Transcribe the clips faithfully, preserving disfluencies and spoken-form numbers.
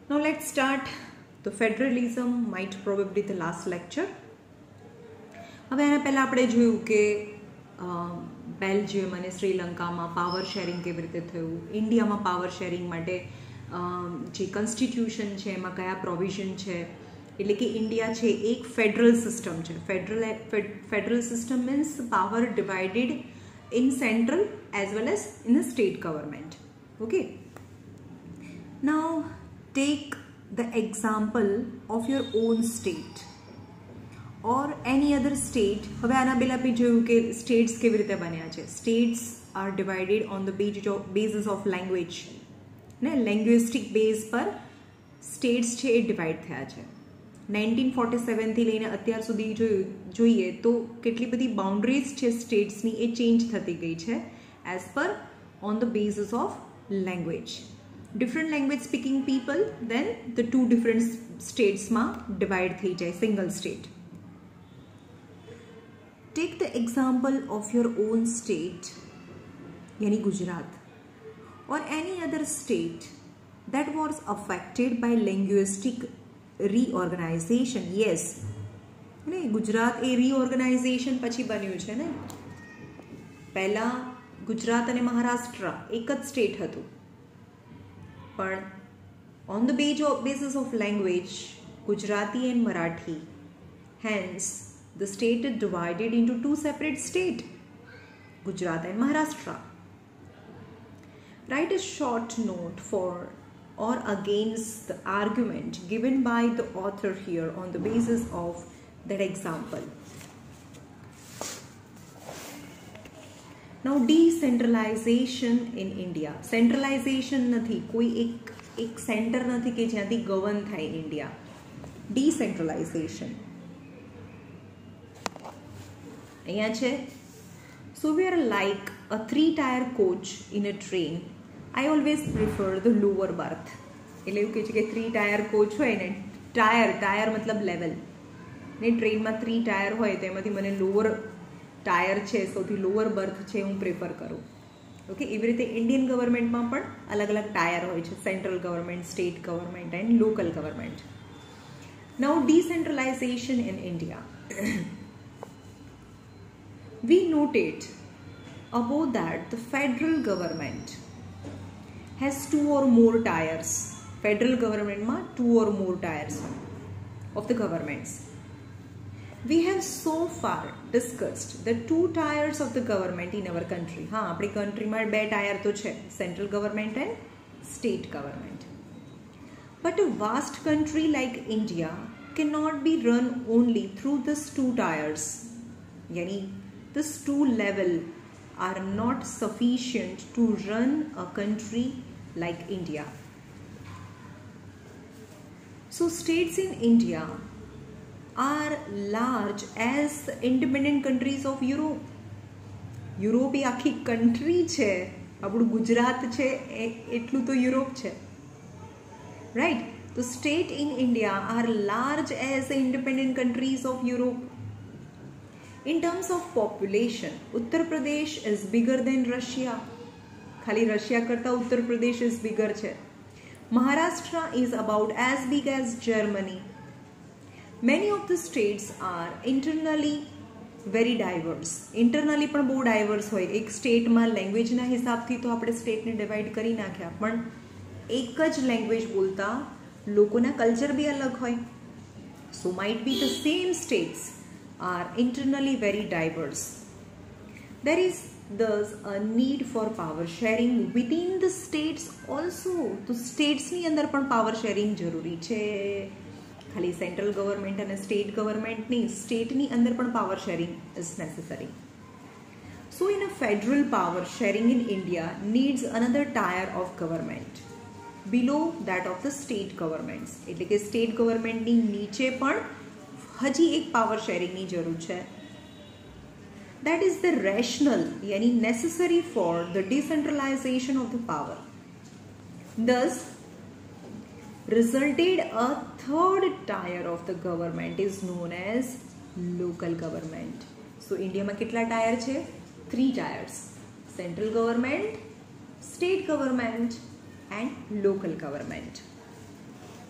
Now let's start. The federalism might probably the last lecture. હવે એના પહેલાં આપણે જોયું કે બેલ્જિયમ અને શ્રીલંકામાં પાવર શેરિંગ કેવી રીતે થયું, ઇન્ડિયામાં પાવર શેરિંગ માટે જે કોન્સ્ટિટ્યુશન છે એમાં કયા પ્રોવિઝન છે, એટલે કે ઇન્ડિયા છે એક ફેડરલ સિસ્ટમ છે. Federal federal system means power divided in central as well as in the state government. Okay, now take the example of your own state or any other state. હવે આના પહેલાં બી જોયું કે states કેવી રીતે બન્યા છે. States are divided on the base of basis of language ને લેંગ્વેસ્ટિક બેઝ પર સ્ટેટ્સ છે એ ડિવાઇડ થયા છે. નાઇન્ટીન ફોર્ટી સેવનથી લઈને અત્યાર સુધી જોઈએ તો કેટલી બધી બાઉન્ડ્રીઝ છે સ્ટેટ્સની એ ચેન્જ થતી ગઈ છે as per on the basis of language. Different language speaking people then the two different સ્ટેટ્સમાં ડિવાઇડ થઈ જાય single state. Take the example of your own state, yani Gujarat, or any other state that was affected by linguistic reorganization. Yes, ne Gujarat e reorganization પછી બન્યું છે ને. પહેલા ગુજરાત અને મહારાષ્ટ્ર એક જ સ્ટેટ હતું, પણ on the basis of language Gujarati and Marathi, hence the state is divided into two separate states, Gujarat and Maharashtra. Write a short note for or against the argument given by the author here on the basis of that example. Now decentralization in India. Centralization નથી, કોઈ એક એક centre નથી કે જ્યાંથી govern થાય India. Decentralization અહીંયા છે. So we are like a three tire coach in a train. I always prefer the lower berth. એટલે એવું કહે છે કે થ્રી ટાયર કોચ હોય ને, ટાયર ટાયર મતલબ લેવલ ને, ટ્રેનમાં થ્રી ટાયર હોય તો એમાંથી મને લોઅર ટાયર છે સૌથી લોઅર બર્થ છે હું પ્રેફર કરું. ઓકે, એવી રીતે ઇન્ડિયન ગવર્મેન્ટમાં પણ અલગ અલગ ટાયર હોય છે, central government, state government and local government. Now decentralisation in India. We noted above that the federal government has two or more tiers. Federal government ma two or more tiers of the governments. We have so far discussed the two tiers of the government in our country. हाँ, अपनी country में बे tier तो छे, central government and state government. But a vast country like India cannot be run only through these two tiers. यानी these two levels are not sufficient to run a country like India. So states in India are large as the independent countries of Europe. Europe એ આખી country છે, આપણું ગુજરાત છે એટલું તો Europe છે, right? The state in India are large as the independent countries of Europe. In terms of population, Uttar Pradesh is bigger than Russia. खाली Russia करता उत्तर प्रदेश is bigger છે. Maharashtra is about as big as Germany. Many of the states are internally very diverse. Internally પણ બહુ diverse હોય. એક સ્ટેટમાં લેંગ્વેજના હિસાબથી તો આપણે સ્ટેટને ડિવાઇડ કરી નાખ્યા, પણ એક જ લેંગ્વેજ બોલતા લોકોના કલ્ચર બી અલગ હોય. So might be the same states are internally very diverse. There is thus a need for power sharing within the states also. તો સ્ટેટ્સની અંદર પણ પાવર શેરિંગ જરૂરી છે. ખાલી સેન્ટ્રલ ગવર્મેન્ટ અને સ્ટેટ ગવર્મેન્ટની સ્ટેટની અંદર પણ power sharing is necessary. So in a federal power sharing in India needs another tier of government below that of the state governments. એટલે કે સ્ટેટ ગવર્મેન્ટની નીચે પણ હજી એક પાવર શેરિંગની જરૂર છે. That is the rational, yani necessary for the decentralization of the power. Thus, resulted a third tier of the government is known as local government. So, India માં કેટલા ટાયર છે? Three tiers: central government, state government, and local government.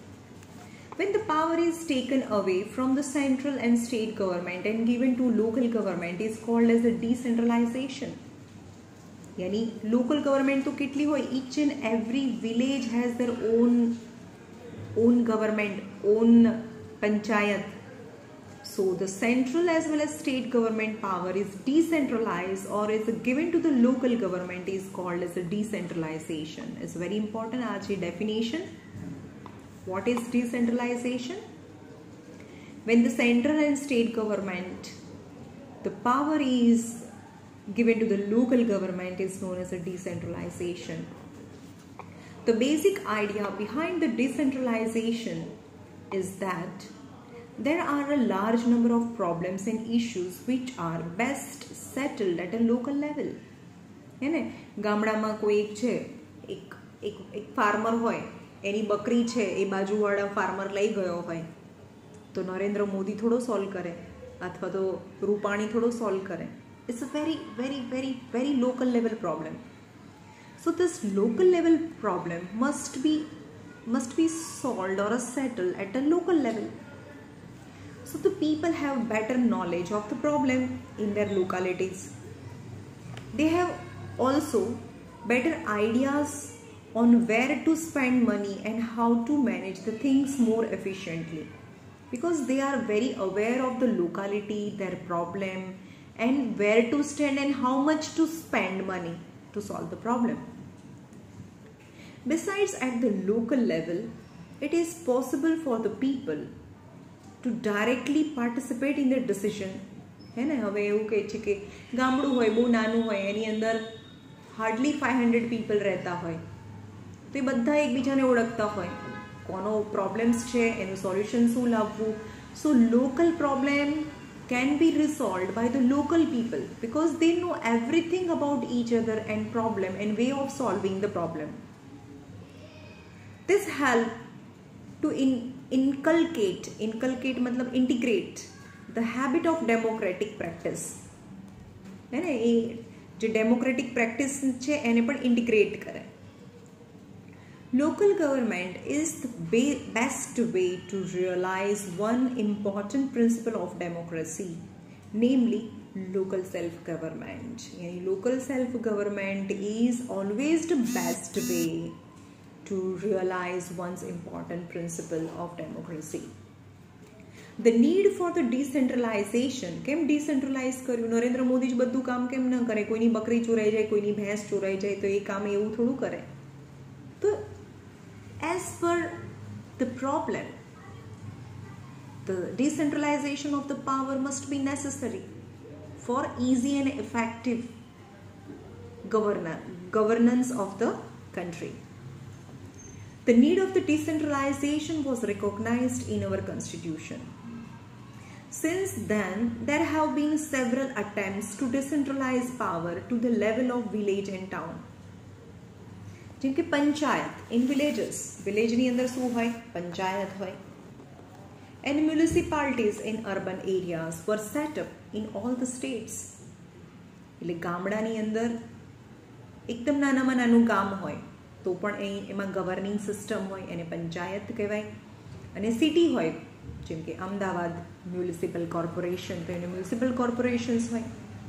When the power is taken away from the central and state government and given to local government is called as a decentralization. यानी local government तो कितनी हो, each and every village has their own own government, own panchayat. So the central as well as state government power is decentralized or is given to the local government is called as a decentralization. It's very important. आज ये definition. What is decentralization? When the central and state government, the power is given to the local government is known as a decentralization. The basic idea behind the decentralization is that there are a large number of problems and issues which are best settled at a local level. है ने ગામડામાં કોઈ એક છે એક એક એક farmer હોય એની બકરી છે એ બાજુવાળા ફાર્મર લઈ ગયો હોય તો નરેન્દ્ર મોદી થોડો સોલ્વ કરે અથવા તો રૂપાણી થોડો સોલ્વ કરે. It's a very very very very local level problem. So this local level problem must be must be solved or settled at a local level. So the people have better knowledge of the problem in their localities. They have also better ideas on where to spend money and how to manage the things more efficiently, because they are very aware of the locality, their problem, and where to stand and how much to spend money to solve the problem. Besides, at the local level, it is possible for the people to directly participate in the decision. है ना, હવે એવું કહે છે કે ગામડું હોય બહુ નાનું હોય એની અંદર હાર્ડલી five hundred people રહેતા હોય તો એ બધા એકબીજાને ઓળખતા હોય, કોનો પ્રોબ્લેમ્સ છે એનું સોલ્યુશન શું લાવવું. So local problem can be resolved by the local people because they know everything about each other and problem and way of solving the problem. This help to in, inculcate inculcate मतलब integrate the habit of democratic practice. है ना, ये जो democratic practice છે એને પણ integrate કરે. Local government is the best way to realize one important principle of democracy, namely local self-government. Yani local self-government is always the best way to realize one's important principle of democracy. The need for the decentralization, કેમ decentralize કર્યું? નરેન્દ્ર મોદી જ બધું કામ કેમ ન કરે? કોઈની બકરી ચોરાઈ જાય, કોઈની ભેંસ ચોરાઈ જાય તો એ કામ એવું થોડું કરે. તો as per the problem, the decentralization of the power must be necessary for easy and effective governance governance of the country. The need of the decentralization was recognized in our constitution. Since then, there have been several attempts to decentralize power to the level of village and town. જેમ કે panchayat in villages, વિલેજની અંદર શું હોય? પંચાયત હોય. And municipalities in urban areas were set up in all the states. એટલે ગામડાની અંદર એકદમ નાનામાં નાનું ગામ હોય તો પણ એ એમાં ગવર્નિંગ સિસ્ટમ હોય એને પંચાયત કહેવાય. અને સિટી હોય જેમ કે અમદાવાદ મ્યુનિસિપલ કોર્પોરેશન તો એને મ્યુનિસિપલ કોર્પોરેશન્સ હોય.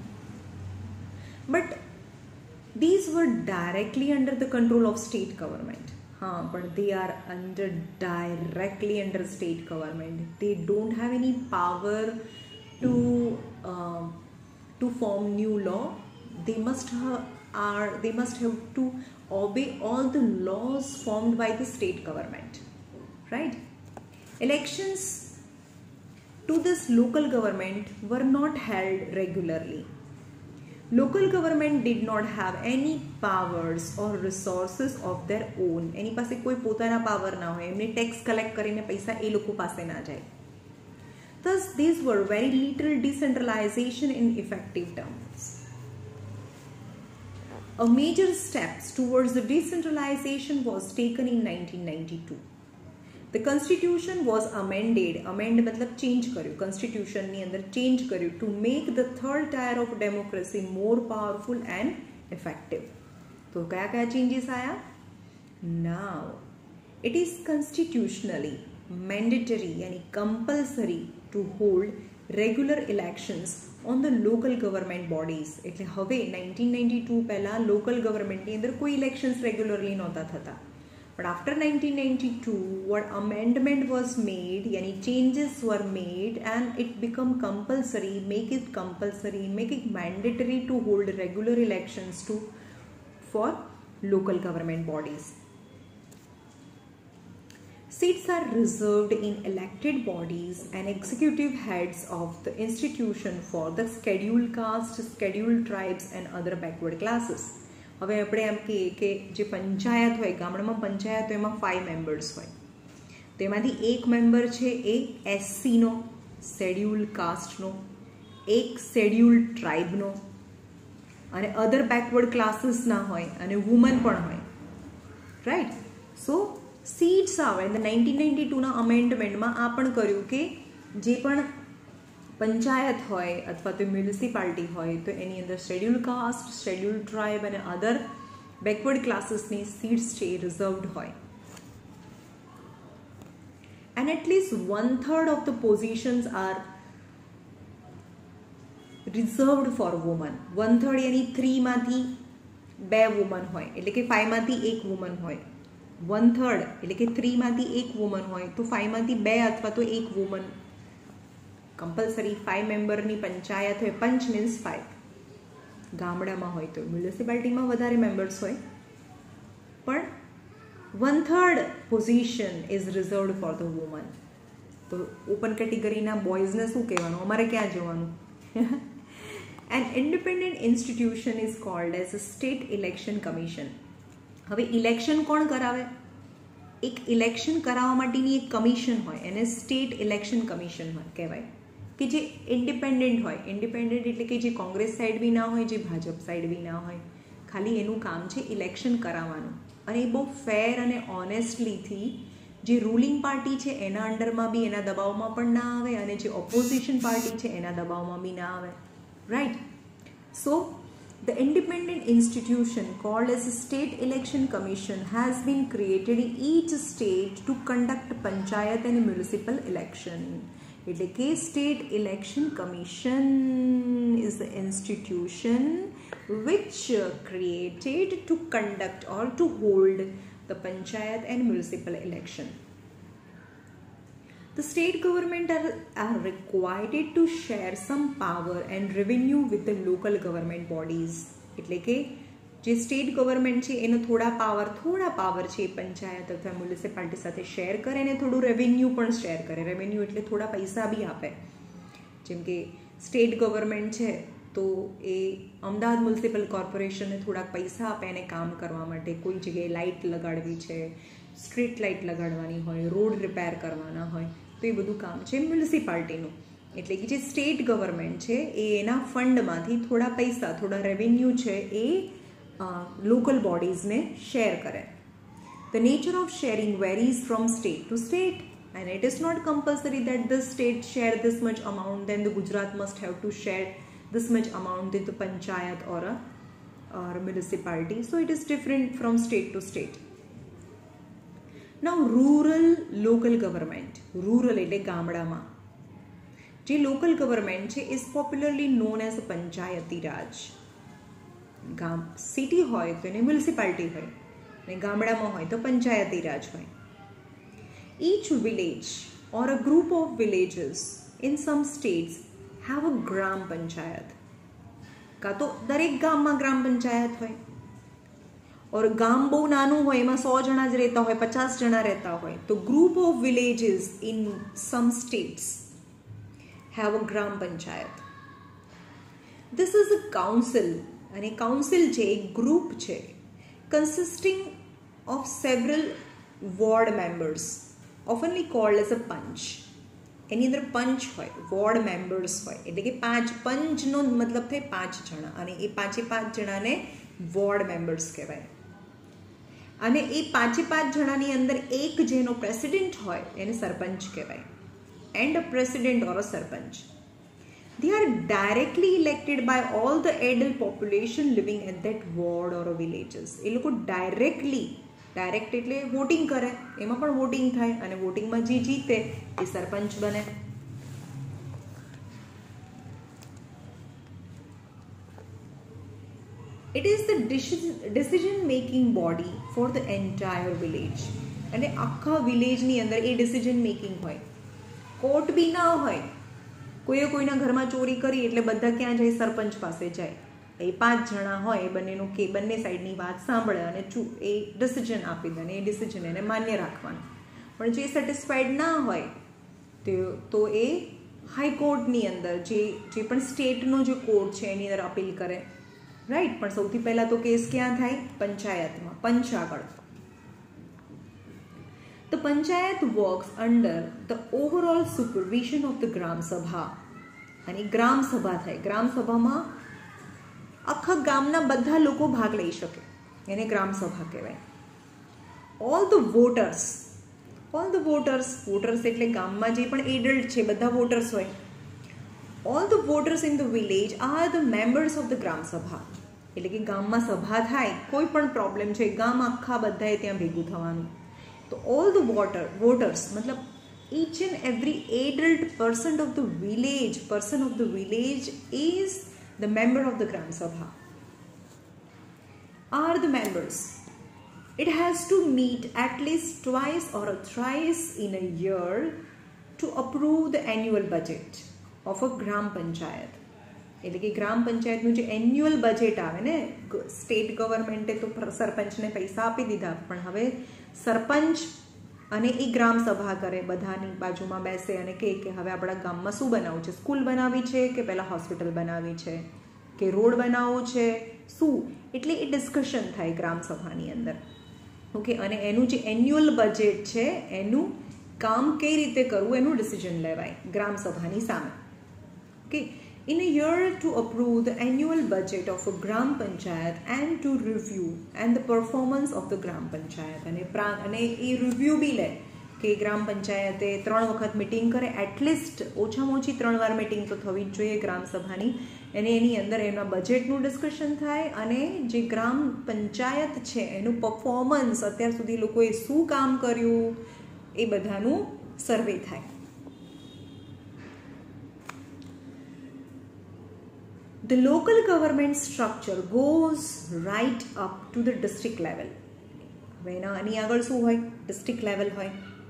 But these were directly under the control of state government. हाँ, but they are under directly under state government. They don't have any power to uh, to form new law. They must have are they must have to obey all the laws formed by the state government. Right? Elections to this local government were not held regularly. Local government did not have any powers or resources of their own. એની પાસે કોઈ પોતાના power ના હોય, એમને tax collect કરીને પૈસા એ લોકો પાસે ના જાય. Thus, these were very little decentralization in effective terms. A major steps towards the decentralization was taken in nineteen ninety-two. The constitution was amended, amend मतलब change કર્યું, constitution ની અંદર change કર્યું to make the third tier of democracy more powerful and effective. તો કયા કયા changes આયા? Now, it is constitutionally mandatory yani compulsory to hold regular elections on the local government bodies. એટલે હવે નાઇન્ટીન નાઇન્ટી ટુ પહેલાં લોકલ ગવર્મેન્ટની અંદર કોઈ ઇલેક્શન્સ રેગ્યુલરલી નહોતા થતા. But after nineteen ninety-two, what amendment was made, yani changes were made, and it become compulsory, make it compulsory, make it mandatory to hold regular elections to for local government bodies. Seats are reserved in elected bodies and executive heads of the institution for the scheduled caste, scheduled tribes, and other backward classes. હવે આપણે એમ કહીએ કે જે પંચાયત હોય, ગામડામાં પંચાયત હોય એમાં ફાઇવ મેમ્બર્સ હોય, તો એમાંથી એક મેમ્બર છે એ એસસીનો, શેડ્યુલ્ડ કાસ્ટનો, એક શેડ્યુલ્ડ ટ્રાઇબનો, અને અધર બેકવર્ડ ક્લાસીસના હોય, અને વુમન પણ હોય, રાઈટ. સો સીટ્સ આવે એટલે નાઇન્ટીન નાઇન્ટી ટુના અમેન્ડમેન્ટમાં આ પણ કર્યું કે જે પણ પંચાયત હોય અથવા તો મ્યુનિસિપાલિટી હોય તો એની અંદર શેડ્યુલ્ડ કાસ્ટ, શેડ્યુલ્ડ ટ્રાઇબ અને અધર બેકવર્ડ ક્લાસીસની સીટ્સ છે એ રિઝર્વડ હોય. And at least one third of the positions are reserved for woman. One third એની થ્રીમાંથી બે વુમન હોય એટલે કે ફાઇવમાંથી એક વુમન હોય. વન થર્ડ એટલે કે થ્રીમાંથી એક વુમન હોય તો ફાઇવમાંથી બે અથવા તો એક વુમન કમ્પલસરી. ફાઇવ મેમ્બરની પંચાયત હોય, પંચ મીન્સ ફાઇવ. ગામડામાં હોય તો મ્યુનિસિપાલિટીમાં વધારે મેમ્બર્સ હોય, પણ one third position is reserved for the woman. તો ઓપન કેટેગરીના બોયઝને શું કહેવાનું, અમારે ક્યાં જવાનું? An independent institution is called as a state election commission. હવે ઇલેક્શન કોણ કરાવે? એક ઇલેક્શન કરાવવા માટેની એક કમિશન હોય, એને સ્ટેટ ઇલેક્શન કમિશન હોય કહેવાય, કે જે ઇન્ડિપેન્ડન્ટ હોય. ઇન્ડિપેન્ડન્ટ એટલે કે જે કોંગ્રેસ સાઈડ બી ના હોય, જે ભાજપ સાઈડ બી ના હોય, ખાલી એનું કામ છે ઇલેક્શન કરાવવાનું. અને એ બહુ ફેર અને ઓનેસ્ટલીથી જે રૂલિંગ પાર્ટી છે એના અંડરમાં બી એના દબાવમાં પણ ના આવે, અને જે ઓપોઝિશન પાર્ટી છે એના દબાવમાં બી ના આવે, right. So the independent institution called as a state election commission has been created in each state to conduct panchayat and municipal election. એટલે કે state election commission is the institution which created to conduct or to hold the panchayat and municipal election. The state government are, are required to share some power and revenue with the local government bodies. એટલે કે જે state government છે એનો થોડા power થોડા power છે એ પંચાયત અથવા municipality સાથે શેર કરે અને થોડું રેવન્યુ પણ શેર કરે. રેવન્યુ એટલે થોડા પૈસા બી આપે. જેમ કે સ્ટેટ ગવર્મેન્ટ છે તો એ અમદાવાદ મ્યુનિસિપલ કોર્પોરેશનને થોડાક પૈસા આપે એને કામ કરવા માટે. કોઈ જગ્યાએ લાઇટ લગાડવી છે, સ્ટ્રીટ લાઇટ લગાડવાની હોય, રોડ રિપેર કરવાના હોય, તો એ બધું કામ છે મ્યુનિસિપાલિટીનું. એટલે કે જે સ્ટેટ ગવર્મેન્ટ છે એ એના ફંડમાંથી થોડા પૈસા, થોડા રેવન્યુ છે એ લોકલ બોડીઝને શેર કરે. The nature of sharing varies from state to state, and it is not compulsory that the state share this much amount, then the Gujarat must have to share this much amount with the panchayat or a or a municipality. So it is different from state to state. Now rural local government, rural એટલે ગામડામાં જે local government છે is popularly known as a panchayati raj. ગામ city હોય તો એને municipality હોય, અને ગામડામાં હોય તો પંચાયતી રાજ હોય. Each village or a group of villages in some states have a gram panchayat. કાં તો દરેક ગામમાં ગ્રામ પંચાયત હોય, और ગામ બહુ નાનું હોય એમાં સો જણા જ રહેતા હોય, પચાસ જણા રહેતા હોય, તો group of villages in some states have a gram panchayat. This is a council, અને કાઉન્સિલ છે એક ગ્રુપ છે consisting of several ward members, ઓફનલી કોલ્ડ એઝ અ પંચ. એની અંદર પંચ હોય, વોર્ડ મેમ્બર્સ હોય, એટલે કે પાંચ, પંચનો મતલબ થાય પાંચ જણા, અને એ પાંચે પાંચ જણાને વોર્ડ મેમ્બર્સ કહેવાય. અને એ પાંચે પાંચ જણાની અંદર એક જેનો પ્રેસિડેન્ટ હોય એને સરપંચ કહેવાય. And a president or a sarpanch. They are directly elected by all the adult population living at that ward or villages. એ લોકો ડાયરેક્ટલી ડાયરેક્ટ એટલે વોટિંગ કરે, એમાં પણ વોટિંગ થાય અને વોટિંગમાં જે જીતે એ સરપંચ બને. It is the decision making body for the entire village. અને આખા વિલેજની અંદર એ ડિસિઝન મેકિંગ હોય. કોર્ટ બી ના હોય. કોઈએ કોઈના ઘરમાં ચોરી કરી એટલે બધા ક્યાં જાય? સરપંચ પાસે જાય. એ પાંચ જણા હોય એ બંનેનું કે બંને સાઈડની વાત સાંભળે અને ચૂ એ ડિસિઝન આપી દે અને એ ડિસિઝન એને માન્ય રાખવાનું. પણ જે સેટિસ્ફાઈડ ના હોય તે તો એ હાઈકોર્ટની અંદર જે જે પણ સ્ટેટનો જે કોર્ટ છે એની અંદર અપીલ કરે. રાઈટ. પણ સૌથી પહેલાં તો કેસ ક્યાં થાય? પંચાયતમાં, પંચ આગળ. The panchayat works under the overall supervision of the ગ્રામ સભા. અને ગ્રામ સભા થાય. ગ્રામ સભામાં આખા ગામના બધા લોકો ભાગ લઈ શકે, એને ગ્રામ સભા કહેવાય. All the voters, all the voters, voters એટલે ગામમાં જે પણ એડલ્ટ છે બધા વોટર્સ હોય. All the voters in the village are the members of the gram sabha. એટલે કે ગામમાં સભા થાય, કોઈ પણ પ્રોબ્લેમ છે, ગામ આખા બધાએ ત્યાં ભેગું થવાનું. તો ઓલ ધ વોટર વોટર્સ મતલબ each and every adult person of the village, person of the village is the member of the Gram Sabha. Are the members. It has to meet at least twice or thrice in a year to approve the annual budget of a Gram Panchayat. એટલે કે ગ્રામ પંચાયતનું જે annual budget આવે ને, state ગવર્મેન્ટે તો સરપંચને પૈસા આપી દીધા, પણ હવે સરપંચ અને એ ગ્રામ સભા કરે, બધાની બાજુમાં બેસે અને કહે કે હવે આપણા ગામમાં શું બનાવવું છે? સ્કૂલ બનાવવી છે કે પહેલાં હોસ્પિટલ બનાવવી છે કે રોડ બનાવવો છે, શું? એટલે એ ડિસ્કશન થાય ગ્રામ સભાની અંદર. ઓકે. અને એનું જે એન્યુઅલ બજેટ છે એનું કામ કઈ રીતે કરવું એનું ડિસિઝન લેવાય ગ્રામ સભાની સામે. Okay. In a year to approve the annual budget of a Gram Panchayat and to review and the performance of the Gram Panchayat. અને અને એ રિવ્યૂ બી લે કે ગ્રામ પંચાયતે ત્રણ વખત મિટિંગ કરે, એટલીસ્ટ ઓછામાં ઓછી ત્રણ વાર મિટિંગ તો થવી જ જોઈએ ગ્રામ સભાની. અને એની અંદર એના બજેટનું ડિસ્કશન થાય અને જે ગ્રામ પંચાયત છે એનું પરફોર્મન્સ, અત્યાર સુધી લોકોએ શું કામ કર્યું એ બધાનું સર્વે થાય. The local government structure goes right up to the district level. હવે એના આની આગળ શું હોય? ડિસ્ટ્રિક્ટ લેવલ હોય.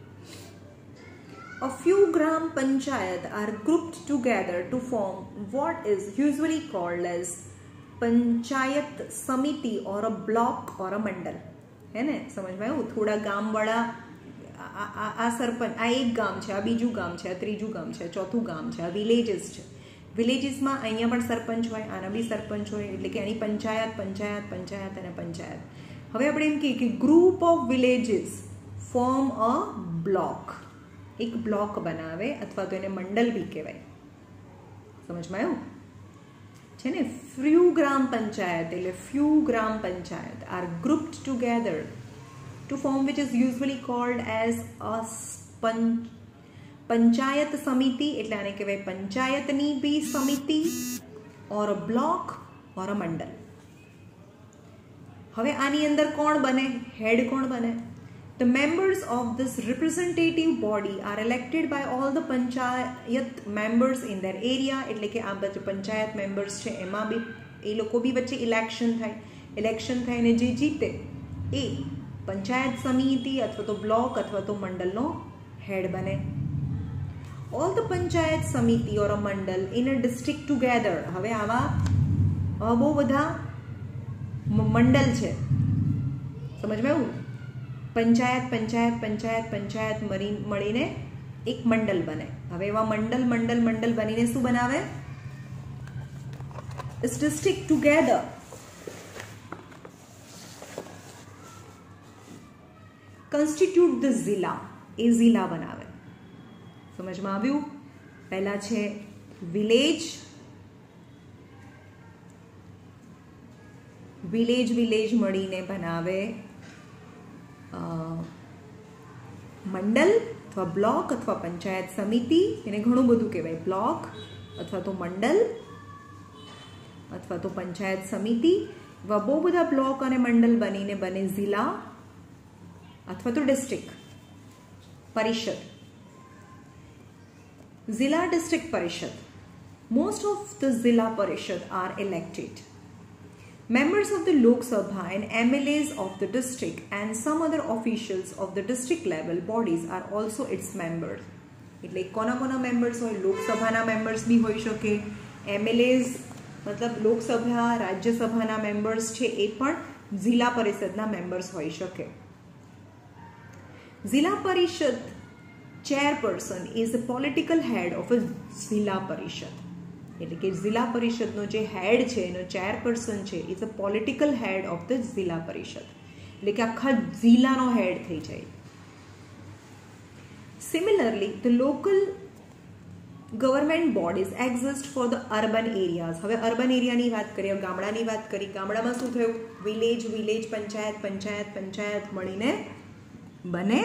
A few gram panchayat are grouped together to form what is usually called as panchayat samiti or a block or a mandal. है ने? समझ में आयो? थोड़ा गाम वाला आ सरपंच, आ एक गाम છે, આ બીજું ગામ છે, આ ત્રીજું ગામ છે, ચોથું ગામ છે, આ વિલેજીસ છે. વિલેજીસમાં અહીંયા પણ સરપંચ હોય, આના બી સરપંચ હોય, એટલે કે આની પંચાયત પંચાયત પંચાયત અને પંચાયત. હવે આપણે એમ કહીએ કે group of villages form a block. એક બ્લોક બનાવે અથવા તો એને મંડલ બી કહેવાય. સમજમાં આવ્યું છે ને? ફ્યુ ગ્રામ પંચાયત એટલે few gram panchayat are grouped together to form which is usually called as a panch panchayat samiti. એટલે આને કહેવાય પંચાયતની બી સમિતિ ઓર અ બ્લોક ઓર અ મંડલ. હવે આની અંદર કોણ બને? હેડ કોણ બને? The members of this representative body are elected by all the panchayat members in their area. એટલે કે આ બધા પંચાયત મેમ્બર્સ છે એમાં બી એ લોકો બી વચ્ચે ઇલેક્શન થાય. ઇલેક્શન થાય અને જે જીતે એ પંચાયત સમિતિ અથવા તો બ્લોક અથવા તો મંડલનો હેડ બને. All the panchayat samiti or a mandal in a district together. હવે આવા બહુ બધા મંડલ છે. સમજમાં આવ્યું? પંચાયત પંચાયત પંચાયત પંચાયત મળી મળીને એક મંડલ બને. હવે એવા મંડલ મંડલ મંડલ બનીને શું બનાવે? This district together constitute the zilla. A zilla બનાવે. સમજમાં આવ્યું? પહેલા છે વિલેજ, વિલેજ વિલેજ મળીને બનાવે મંડલ અથવા બ્લોક અથવા પંચાયત સમિતિ. એને ઘણું બધું કહેવાય, બ્લોક અથવા તો મંડલ અથવા તો પંચાયત સમિતિ. એવા બહુ બધા બ્લોક અને મંડલ બનીને બને જિલ્લા. अथवा तो डिस्ट्रिक्ट परिषद, जिला डिस्ट्रिक्ट परिषद. Most of the Zilla Parishad are elected. Members of the Lok Sabha and M L As of the district and some other officials of the district level bodies are also its members. એટલે કોના કોના members હોય? લોકસભાના members બી હોઈ શકે, એમએલએઝ મતલબ લોકસભા રાજ્યસભાના members છે એ પણ જિલ્લા પરિષદના મેમ્બર્સ હોઈ શકે. Zilla parishad chairperson is a political head of a zilla parishad. એટલે કે જિલ્લા પરિષદનો જે હેડ છે એનો ચેરપર્સન છે is a political head of the zilla parishad. એટલે કે આખા જિલ્લાનો હેડ થઈ જાય. Similarly the local government bodies exist for the urban areas. હવે અર્બન એરિયાની વાત કરીએ, ગામડાની વાત કરી. ગામડામાં શું થયું? વિલેજ, વિલેજ પંચાયત, પંચાયત પંચાયત મળીને બને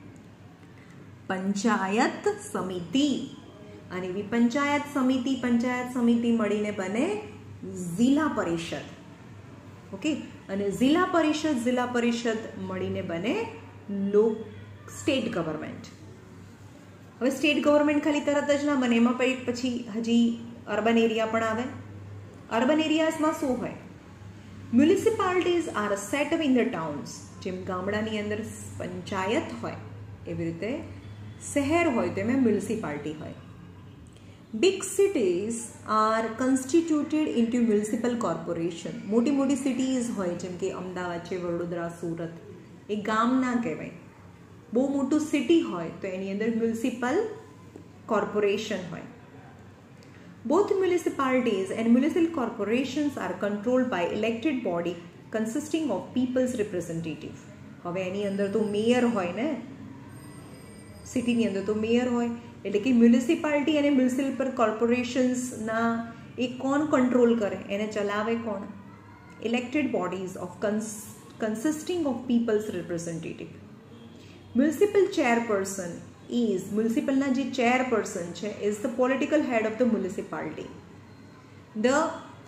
પંચાયત સમિતિ, અને એવી પંચાયત સમિતિ પંચાયત સમિતિ મળીને બને જિલ્લા પરિષદ. ઓકે, અને જિલ્લા પરિષદ જિલ્લા પરિષદ મળીને બને લોક સ્ટેટ ગવર્મેન્ટ. હવે સ્ટેટ ગવર્મેન્ટ ખાલી તરત જ ના બને, એમાં પછી હજી અર્બન એરિયા પણ આવે. અર્બન એરિયાઝમાં શું હોય? Municipalities are set up in the towns. જેમ ગામડાની અંદર પંચાયત હોય એવી રીતે શહેર હોય તો એમાં મ્યુનિસિપાલિટી હોય. Big cities are constituted into municipal corporation. મોટી મોટી સિટીઝ હોય જેમ કે અમદાવાદ છે, વડોદરા, સુરત, એ ગામ ના કહેવાય. બહુ મોટું સિટી હોય તો એની અંદર મ્યુનિસિપલ કોર્પોરેશન હોય. Both municipalities and municipal corporations are controlled by elected body consisting of people's representative. હવે એની અંદર તો મેયર હોય ને, સિટીની અંદર તો મેયર હોય. એટલે કે મ્યુનિસિપાલિટી અને મ્યુનિસિપલ કોર્પોરેશન્સના એ કોણ કંટ્રોલ કરે, એને ચલાવે કોણ? Elected bodies of consisting of peoples representative. Municipal chairperson is, મ્યુનિસિપલના જે ચેરપર્સન છે is the political head of the municipality. The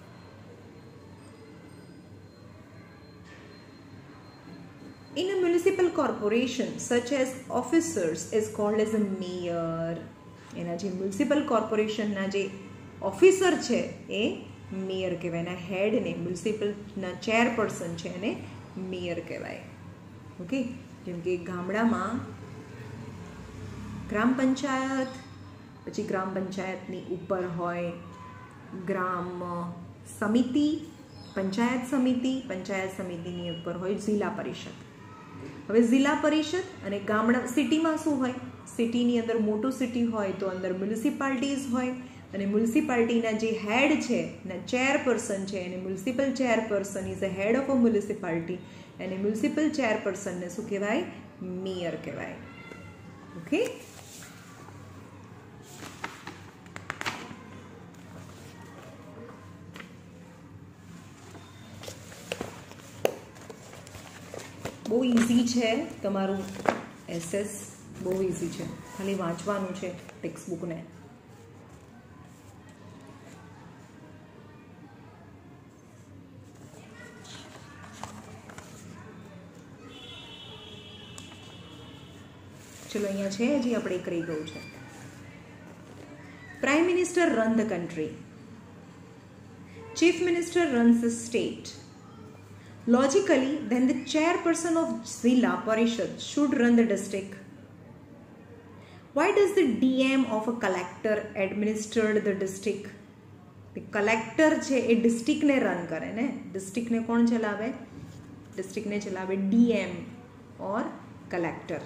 In a municipal corporation, such as officers is called as a mayor. એના જે municipal કોર્પોરેશનના જે officer છે એ mayor કહેવાય. એના હેડને, મ્યુનિસિપલના ચેરપર્સન છે એને મેયર કહેવાય. ઓકે, જેમ કે ગામડામાં ગ્રામ પંચાયત, પછી ગ્રામ પંચાયતની ઉપર હોય ગ્રામ સમિતિ, પંચાયત સમિતિ, પંચાયત સમિતિની ઉપર હોય જિલ્લા પરિષદ. હવે જિલ્લા પરિષદ અને ગામડા સિટીમાં શું હોય? સિટીની અંદર મોટું સિટી હોય તો અંદર મ્યુનિસિપાલિટીઝ હોય, અને મ્યુનિસિપાલિટીના જે હેડ છે એના ચેરપર્સન છે એને municipal chairperson is a head of a municipality, અને મ્યુનિસિપલ ચેરપર્સનને શું કહેવાય? મેયર કહેવાય. ઓકે, બહુ ઇઝી છે તમારું એસએસ, બહુ ઇઝી છે, ખાલી વાંચવાનું છે ટેક્સ્ટ બુકને. ચલો અહીંયા છે, હજી આપણે એક રહી ગયું છે. Prime minister run the country, chief minister runs the state. Logically, then the chairperson of Zilla Parishad should run the district. Why does the D M of a collector administer the district? The collector છે એ district ને run કરે ને. district ને કોણ ચલાવે? district ને ચલાવે D M or collector.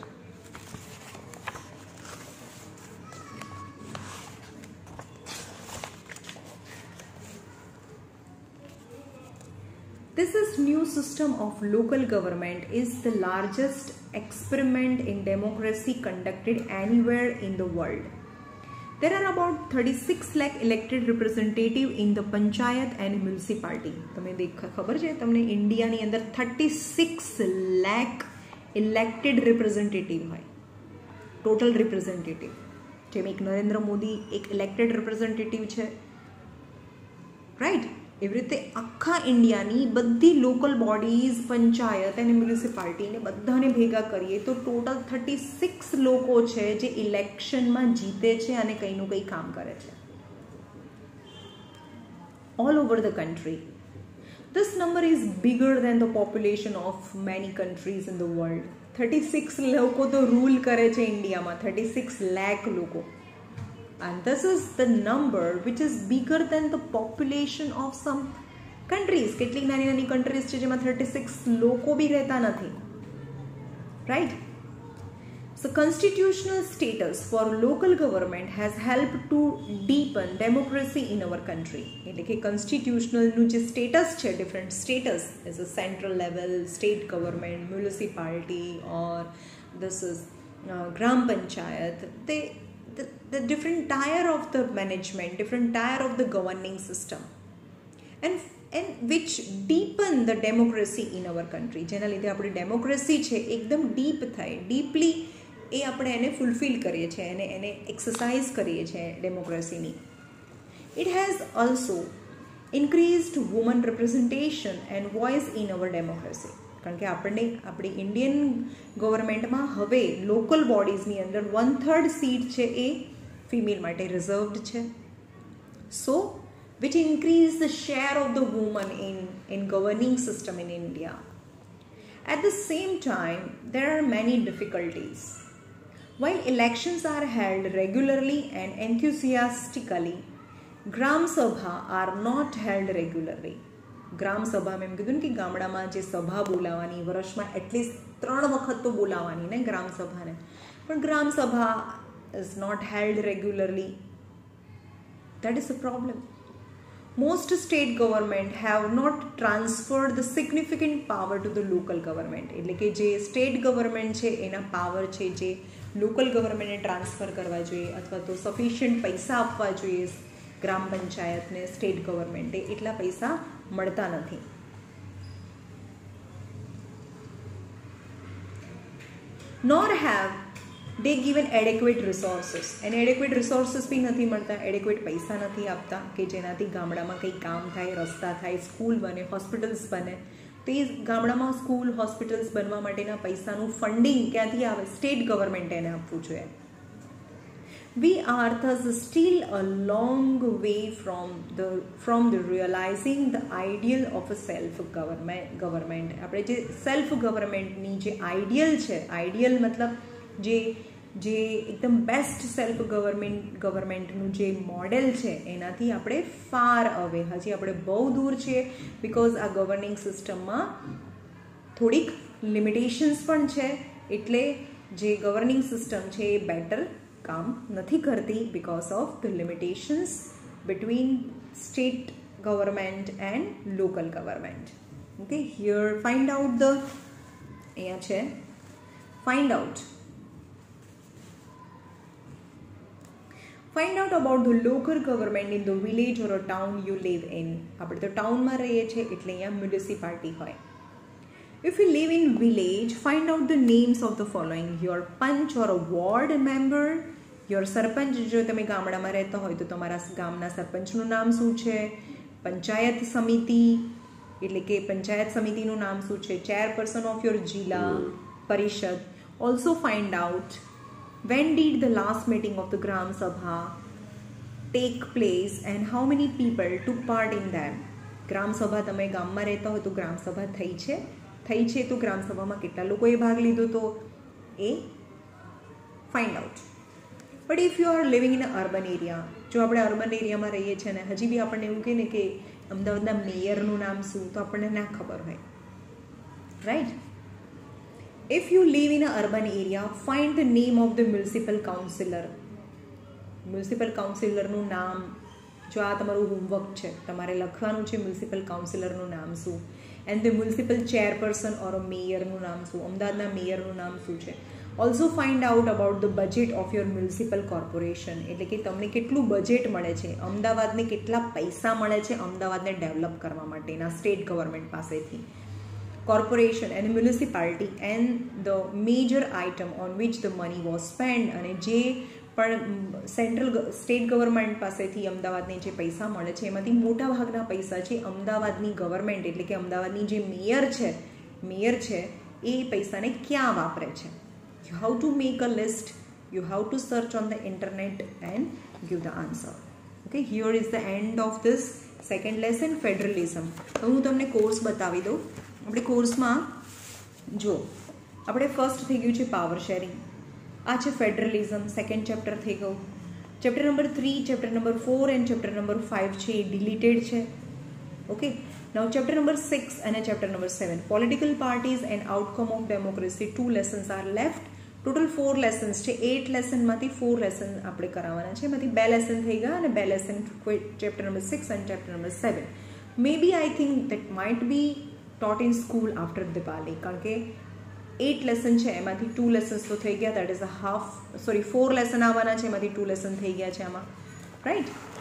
This is new system of local government is the largest experiment in democracy conducted anywhere in the world. There are about thirty-six lakh elected representative in the panchayat and municipality. તમે દેખ ખબર છે તમને ઇન્ડિયાની અંદર thirty-six lakh elected representative હોય, total representative. જેમ એક નરેન્દ્ર મોદી એક elected representative છે, right? એવી રીતે આખા ઇન્ડિયાની બધી લોકલ બોડીઝ, પંચાયત અને મ્યુનિસિપાલિટીને બધાને ભેગા કરીએ તો ટોટલ થર્ટી સિક્સ લોકો છે જે ઇલેક્શનમાં જીતે છે અને કંઈનું કંઈ કામ કરે છે all over the country. This number is bigger than the population of many countries in the world. thirty-six લોકો તો રૂલ કરે છે ઇન્ડિયામાં, thirty-six lakh લોકો. And this is the number which is bigger than the population of some countries. કેટલીક નાની નાની countries છે જેમાં thirty-six લોકો બી રહેતા નથી. Right? So constitutional status for local government has helped to deepen democracy in our country. એટલે કે constitutional નું જે status છે, different status is a central level, state government, municipality, or this is uh, gram panchayat. They the, the different tier of the management, different tier of the governing system, and and which deepen the democracy in our country. જેના લીધે આપણી democracy છે એકદમ deep થાય, deeply એ આપણે એને fulfil કરીએ છીએ, એને એને એક્સરસાઇઝ કરીએ છીએ ડેમોક્રેસીની. It has also increased woman representation and voice in our democracy. કારણ કે આપણને આપણી ઇન્ડિયન ગવર્મેન્ટમાં હવે લોકલ બોડીઝની અંદર વન થર્ડ સીટ છે એ ફિમેલ માટે રિઝર્વડ છે. સો which increase the share of the woman in, in governing system in India. At the same time, there are many difficulties. While elections are held regularly and enthusiastically, Gram Sabha are not held regularly. ગ્રામ સભા મેં એમ કીધું ને કે ગામડામાં જે સભા બોલાવવાની, વર્ષમાં at least ત્રણ વખત તો બોલાવવાની ને ગ્રામ સભાને, પણ gram sabha is not held regularly. That is a problem. Most state government have not transferred the significant power to the local government. એટલે કે જે સ્ટેટ ગવર્મેન્ટ છે એના પાવર છે જે લોકલ ગવર્મેન્ટને ટ્રાન્સફર કરવા જોઈએ અથવા તો સફિશિયન્ટ પૈસા આપવા જોઈએ ગ્રામ પંચાયતને સ્ટેટ ગવર્મેન્ટે, એટલા પૈસા મળતા નથી. Nor have they given adequate resources. અને એડેક્વેટ રિસોર્સિસ બી નથી મળતા, એડેક્વેટ પૈસા નથી આપતા કે જેનાથી ગામડામાં કંઈ કામ થાય, રસ્તા થાય, સ્કૂલ બને, હોસ્પિટલ્સ બને. તો એ ગામડામાં સ્કૂલ, હોસ્પિટલ્સ બનવા માટેના પૈસાનું ફંડિંગ ક્યાંથી આવે? સ્ટેટ ગવર્મેન્ટે એને આપવું જોઈએ. We are thus still a long way from the from the realizing the ideal of a self government government. આપણે જે સેલ્ફ ગવર્મેન્ટની જે આઈડિયલ છે, આઈડિયલ મતલબ જે જે એકદમ બેસ્ટ સેલ્ફ ગવર્મેન્ટ ગવર્મેન્ટનું જે મોડેલ છે એનાથી આપણે ફાર અવે, હજી આપણે બહુ દૂર છીએ. બિકોઝ આ ગવર્નિંગ સિસ્ટમમાં થોડીક લિમિટેશન્સ પણ છે, એટલે જે ગવર્નિંગ સિસ્ટમ છે એ બેટર કામ નથી કરતી because of the limitations between state government and local government. Okay, here find out the અહીંયા છે find out find out about the local government in the village or a town you live in. આપણે તો ટાઉનમાં રહીએ છીએ એટલે અહીંયા municipality હોય. If you live in village, find out the names of the following: your punch or a ward member, your સરપંચ. જો તમે ગામડામાં રહેતા હોય તો તમારા ગામના સરપંચનું નામ શું છે, પંચાયત સમિતિ એટલે કે પંચાયત સમિતિનું નામ શું છે, chairperson of your zilla parishad. Also find out when did the last meeting of the gram sabha take place and how many people took part in them. Gram sabha, તમે ગામમાં રહેતા હોય તો ગ્રામ સભા થઈ છે, થઈ છે તો ગ્રામ સભામાં કેટલા લોકોએ ભાગ લીધો તો એ find out. But if you are living in a urban area, જો આપણે અર્બન એરિયામાં રહીએ છીએ અને હજી બી આપણને એવું કહે ને કે અમદાવાદના મેયરનું નામ શું, તો આપણને ના ખબર હોય. Right? If you live in an urban area, find the name of the municipal councillor. Municipal councillor નું નામ, જો આ તમારું હોમવર્ક છે, તમારે લખવાનું છે મ્યુનિસિપલ કાઉન્સિલરનું નામ શું, and the municipal chairperson or મેયરનું નામ શું, અમદાવાદના મેયરનું નામ શું છે. Also find out about the budget of your municipal corporation. એટલે કે તમને કેટલું બજેટ મળે છે, અમદાવાદને કેટલા પૈસા મળે છે અમદાવાદને ડેવલપ કરવા માટેના સ્ટેટ ગવર્મેન્ટ પાસેથી. corporation and municipality and the major item on which the money was spent, અને જે પણ સેન્ટ્રલ સ્ટેટ ગવર્મેન્ટ પાસેથી અમદાવાદને જે પૈસા મળે છે એમાંથી મોટા ભાગના પૈસા છે અમદાવાદની ગવર્મેન્ટ એટલે કે અમદાવાદની જે મેયર છે મેયર છે એ પૈસાને ક્યાં વાપરે છે. You have to make a list, you have to search on the internet and give the answer. Okay, here is the end of this second lesson federalism. હવે હું તમને કોર્સ બતાવી દઉં. આપણે કોર્સમાં જો આપણે ફર્સ્ટ થઈ ગયું છે પાવર શેરિંગ, આ છે ફેડરલિઝમ, સેકન્ડ ચેપ્ટર થઈ ગયું. Chapter number three, chapter number four and chapter number five છે એ ડિલીટેડ છે. Okay, now chapter number six અને chapter number seven, political parties and outcome of democracy, two lessons are left. Total four lessons છે. Eight લેસનમાંથી four lesson આપણે કરાવવાના છે, એમાંથી બે લેસન થઈ ગયા અને બે લેસન ચેપ્ટર નંબર સિક્સ અને chapter number seven. Maybe I think that might be taught in school after Diwali, કારણ કે એટ લેસન છે એમાંથી ટુ લેસન્સ તો થઈ ગયા, that is a half sorry four lesson આવવાના છે એમાંથી ટુ લેસન થઈ ગયા છે આમાં, રાઈટ.